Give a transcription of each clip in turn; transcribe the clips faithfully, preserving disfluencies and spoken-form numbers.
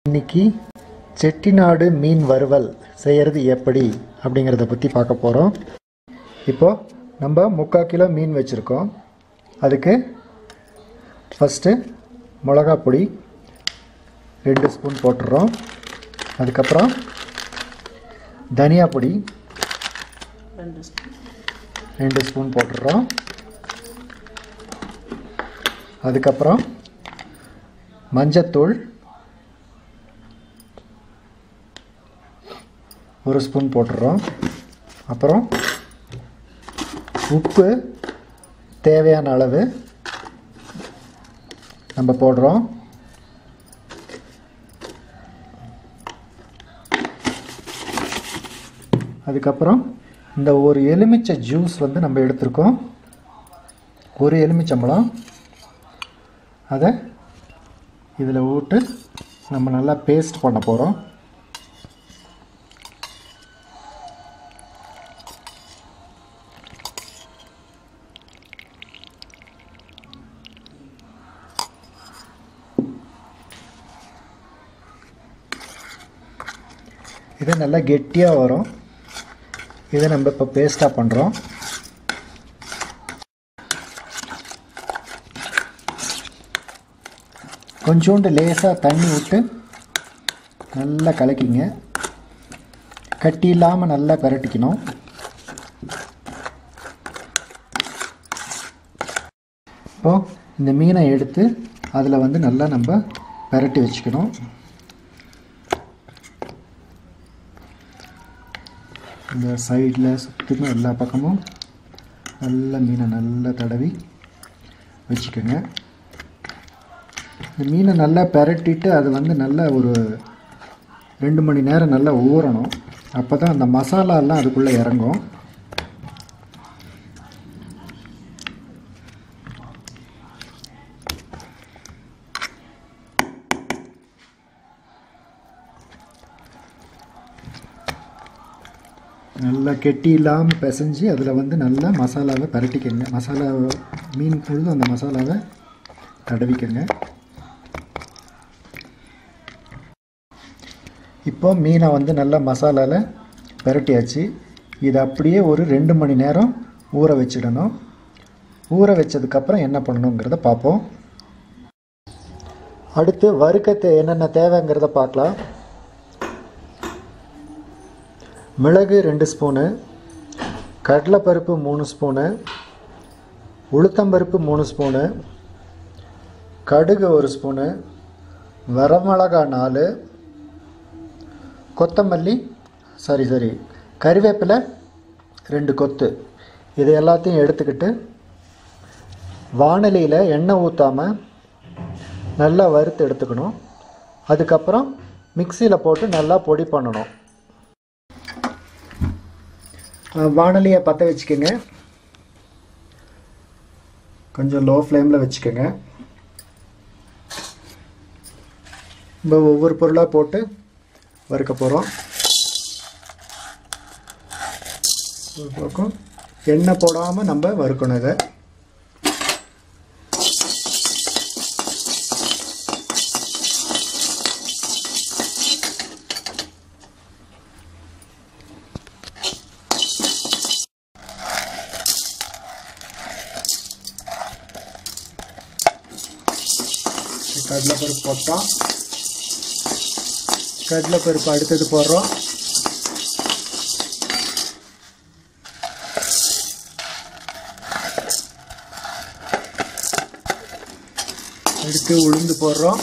இன்னைக்கு செட்டிநாடு மீன் வறுவல் செய்கிறது எப்படி அப்படிங்கிறத பற்றி பார்க்க போகிறோம். இப்போது நம்ம முக்கால் கிலோ மீன் வச்சுருக்கோம். அதுக்கு ஃபஸ்ட்டு மிளகா பொடி ரெண்டு ஸ்பூன் போட்டுடுறோம். அதுக்கப்புறம் தனியா பொடி ரெண்டு ஸ்பூன் ரெண்டு ஸ்பூன் போட்டுடுறோம். அதுக்கப்புறம் மஞ்சத்தூள் ஒரு ஸ்பூன் போட்டுடுறோம். அப்புறம் உப்பு தேவையான அளவு நம்ம போடுறோம். அதுக்கப்புறம் இந்த ஒரு எலுமிச்சை ஜூஸ் வந்து நம்ம எடுத்துருக்கோம். ஒரு எலுமிச்சம்பழம் அதை இதில் விட்டு நம்ம நல்லா பேஸ்ட் பண்ண போகிறோம். இது நல்லா கெட்டியாக வரும். இதை நம்ம இப்போ பேஸ்ட்டாக பண்ணுறோம். கொஞ்சோண்டு லேசாக தண்ணி விட்டு நல்லா கலக்கிங்க. கட்டி இல்லாமல் நல்லா பரட்டிக்கணும். இப்போது இந்த மீனை எடுத்து அதில் வந்து நல்லா நம்ம பரட்டி வச்சுக்கணும். இந்த சைடில் சுற்றிலும் எல்லா பக்கமும் நல்லா மீனை நல்லா தடவி வச்சுக்கோங்க. இந்த மீனை நல்லா பரட்டிட்டு அது வந்து நல்லா ஒரு ரெண்டு மணி நேரம் நல்லா ஊறணும். அப்போ தான் அந்த மசாலாலாம் அதுக்குள்ளே இறங்கும். நல்லா கெட்டி இல்லாமல் பிசைஞ்சு அதில் வந்து நல்லா மசாலாவை பரட்டிக்கங்க. மசாலா மீன் பொழுது அந்த மசாலாவை தடவிக்கங்க. இப்போ மீனை வந்து நல்லா மசாலாவில் பரட்டியாச்சு. இது அப்படியே ஒரு ரெண்டு மணி நேரம் ஊற வச்சிடணும். ஊற வச்சதுக்கப்புறம் என்ன பண்ணணுங்கிறத பார்ப்போம். அடுத்து வறுக்க என்னென்ன தேவைங்கிறத பார்க்கலாம். மிளகு ரெண்டு ஸ்பூனு, கடலைப்பருப்பு மூணு ஸ்பூனு, உளுத்தம்பருப்பு மூணு ஸ்பூனு, கடுகு ஒரு ஸ்பூனு, வரமிளகா நாலு, கொத்தமல்லி சாரி சாரி கறிவேப்பிலை ரெண்டு கொத்து. இது எல்லாத்தையும் எடுத்துக்கிட்டு வாணலியில் எண்ணெய் ஊற்றாமல் நல்லா வறுத்து எடுத்துக்கணும். அதுக்கப்புறம் மிக்சியில் போட்டு நல்லா பொடி பண்ணணும். வாணலியை பற்ற வச்சுக்கோங்க. கொஞ்சம் லோ ஃப்ளேமில் வச்சுக்கோங்க. இப்போ ஒவ்வொரு பொருளாக போட்டு வறுக்க போகிறோம். ஒரு பக்கம் எண்ணெய் போடாமல் நம்ம வறுக்கணும். இதை கடலைப்பருப்பு போட்டோம். கடலைப்பருப்பு அடுத்தது போடுறோம். அடுத்து உளுந்து போடுறோம்.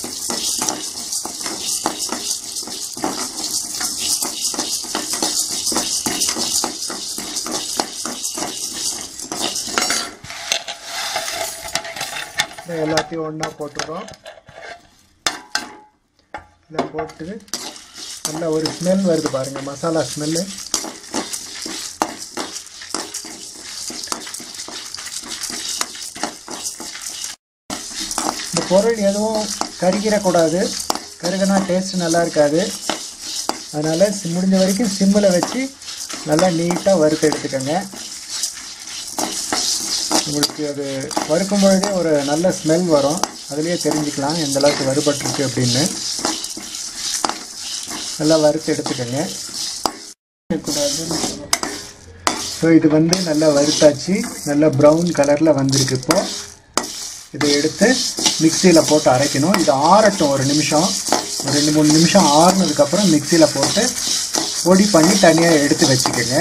எல்லாத்தையும் ஒன்றா போட்டுறோம். இதை போட்டு நல்லா ஒரு ஸ்மெல் வருது பாருங்கள், மசாலா ஸ்மெல்லு. இந்த பொருள் எதுவும் கருகிடக்கூடாது. கருகினா டேஸ்ட் நல்லா இருக்காது. அதனால் முடிஞ்ச வரைக்கும் சிம்மில் வச்சு நல்லா நீட்டாக வறுத்து எடுத்துக்கோங்க. உங்களுக்கு அது வறுக்கும் பொழுதே ஒரு நல்ல ஸ்மெல் வரும். அதுலேயே தெரிஞ்சுக்கலாம் எந்த அளவுக்கு வறுபட்டிருக்கு அப்படின்னு. நல்லா வறுத்து எடுத்துக்கோங்க. ஸோ இது வந்து நல்லா வறுத்தாச்சு, நல்லா ப்ரௌன் கலரில் வந்திருக்கு. இப்போது இதை எடுத்து மிக்சியில் போட்டு அரைக்கணும். இது ஆறட்டும் ஒரு நிமிஷம், ஒரு ரெண்டு மூணு நிமிஷம் ஆறுனதுக்கப்புறம் மிக்சியில் போட்டு பொடி பண்ணி தனியாக எடுத்து வச்சுக்கோங்க.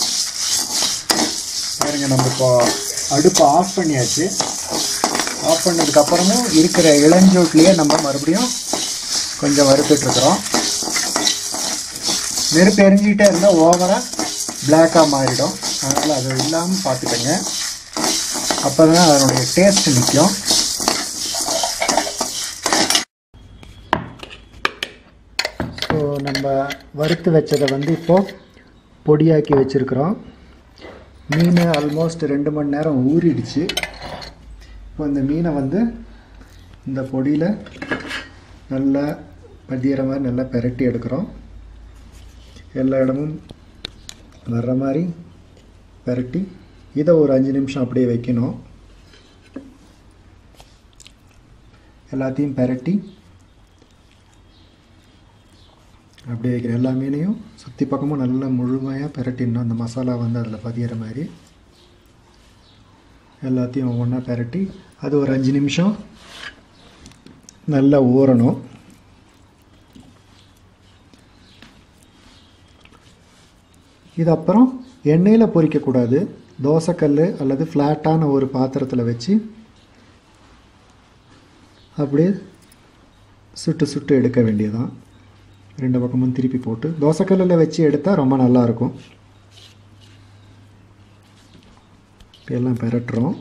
பாருங்க, நம்ம இப்போ அடுப்பை ஆஃப் பண்ணியாச்சு. ஆஃப் பண்ணதுக்கப்புறமும் இருக்கிற இளஞ்சூட்லேயே நம்ம மறுபடியும் கொஞ்சம் வறுத்துட்ருக்குறோம். நெருப்பு எரிஞ்சிக்கிட்டே இருந்தால் ஓவராக பிளாக்காக மாறிடும். அதனால் அது இல்லாமல் பார்த்துக்கோங்க, அப்போ தான் அதனுடைய டேஸ்ட் நிற்கும். ஸோ நம்ம வறுத்து வச்சதை வந்து இப்போது பொடியாக்கி வச்சுருக்குறோம். மீன் ஆல்மோஸ்ட் ரெண்டு மணி நேரம் ஊறிடுச்சு. இப்போ இந்த மீனை வந்து இந்த பொடியில் நல்லா பதிகிற மாதிரி நல்லா பெரட்டி எடுக்கிறோம். எல்லா இடமும் வர்ற மாதிரி பெரட்டி இதை ஒரு அஞ்சு நிமிஷம் அப்படியே வைக்கணும். எல்லாத்தையும் பெரட்டி அப்படியே வைக்கிற எல்லா மீனையும் சுற்றி பக்கமும் நல்லா முழுமையாக பெரட்டிடணும். அந்த மசாலா வந்து அதில் பதிகிற மாதிரி எல்லாத்தையும் ஒவ்வொன்றா பெரட்டி அது ஒரு அஞ்சு நிமிஷம் நல்லா ஊறணும். இது அப்புறம் எண்ணெயில் பொரிக்கக்கூடாது. தோசைக்கல் அல்லது ஃப்ளாட்டான ஒரு பாத்திரத்தில் வச்சு அப்படியே சுட்டு சுட்டு எடுக்க வேண்டியதான். ரெண்டு பக்கமும் திருப்பி போட்டு தோசைக்கல்லில் வச்சு எடுத்தால் ரொம்ப நல்லாயிருக்கும். எல்லாம் பெரட்டுறோம்.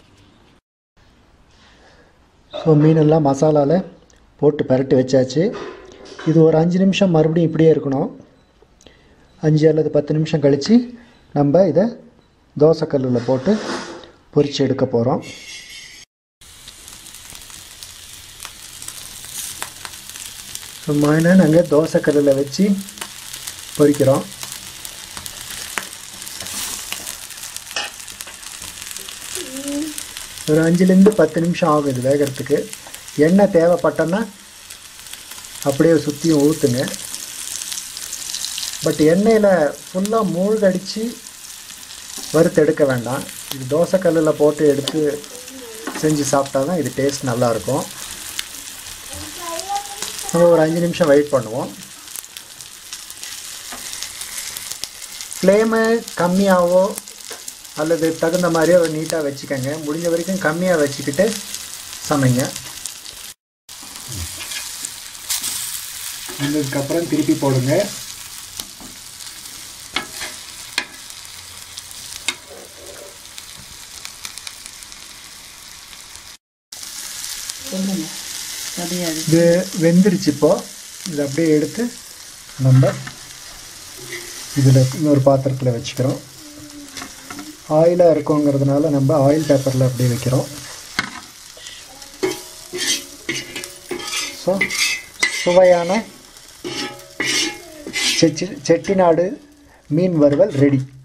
ஸோ மீனெல்லாம் மசாலாவில் போட்டு பெரட்டி வச்சாச்சு. இது ஒரு அஞ்சு நிமிஷம் மறுபடியும் இப்படியே இருக்கணும். அஞ்சு அல்லது பத்து நிமிஷம் கழித்து நம்ம இதை தோசைக்கல்லில் போட்டு பொரித்து எடுக்க போகிறோம். ஸோ மீனை நாங்கள் தோசைக்கல்லில் வச்சு பொரிக்கிறோம். ஒரு அஞ்சுலேருந்து பத்து நிமிஷம் ஆகும் இது வேகிறதுக்கு. எண்ணெய் தேவைப்பட்டோன்னா அப்படியே சுற்றியும் ஊற்றுங்க. பட் எண்ணெயில் ஃபுல்லாக மூழ்கடித்து வறுத்து எடுக்க வேண்டாம். இது தோசைக்கல்லில் போட்டு எடுத்து செஞ்சு சாப்பிட்டா தான் இது டேஸ்ட் நல்லாயிருக்கும். நம்ம ஒரு அஞ்சு நிமிஷம் வெயிட் பண்ணுவோம். ஃப்ளேமு கம்மியாகவோ அல்லது தகுந்த மாதிரியோ நீட்டாக வச்சுக்கோங்க. முடிஞ்ச வரைக்கும் கம்மியாக வச்சுக்கிட்டு சமைங்க. இதுக்கப்புறம் திருப்பி போடுங்க. இது வெந்துருச்சு. இப்போ இதை அப்படியே எடுத்து நம்ம இதில் இன்னொரு பாத்திரத்தில் வச்சுக்கிறோம். ஆயிலாக இருக்குங்கிறதுனால நம்ம ஆயில் பேப்பரில் அப்படியே வைக்கிறோம். ஸோ சுவையான செட்டி செட்டிநாடு மீன் வறுவல் ரெடி.